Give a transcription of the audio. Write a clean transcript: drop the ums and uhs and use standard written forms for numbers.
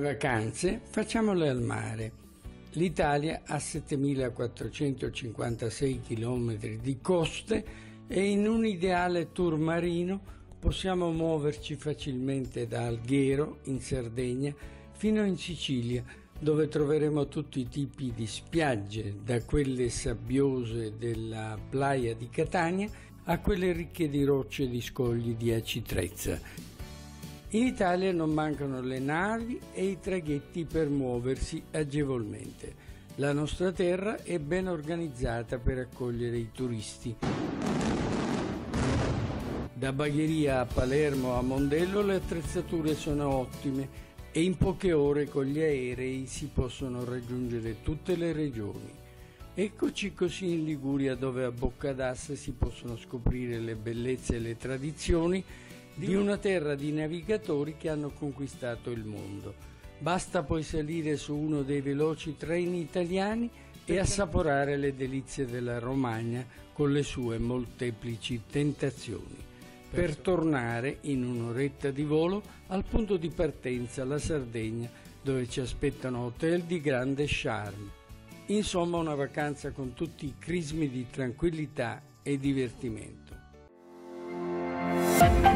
vacanze facciamole al mare. L'Italia ha 7.456 km di coste e in un ideale tour marino possiamo muoverci facilmente da Alghero, in Sardegna, fino in Sicilia, dove troveremo tutti i tipi di spiagge, da quelle sabbiose della Playa di Catania a quelle ricche di rocce e di scogli di Aci Trezza. In Italia non mancano le navi e i traghetti per muoversi agevolmente. La nostra terra è ben organizzata per accogliere i turisti. Da Bagheria a Palermo a Mondello le attrezzature sono ottime e in poche ore con gli aerei si possono raggiungere tutte le regioni. Eccoci così in Liguria, dove a Boccadassa si possono scoprire le bellezze e le tradizioni di una terra di navigatori che hanno conquistato il mondo. Basta poi salire su uno dei veloci treni italiani e assaporare le delizie della Romagna con le sue molteplici tentazioni, per tornare in un'oretta di volo al punto di partenza, la Sardegna, dove ci aspettano hotel di grande charme. Insomma, una vacanza con tutti i crismi di tranquillità e divertimento.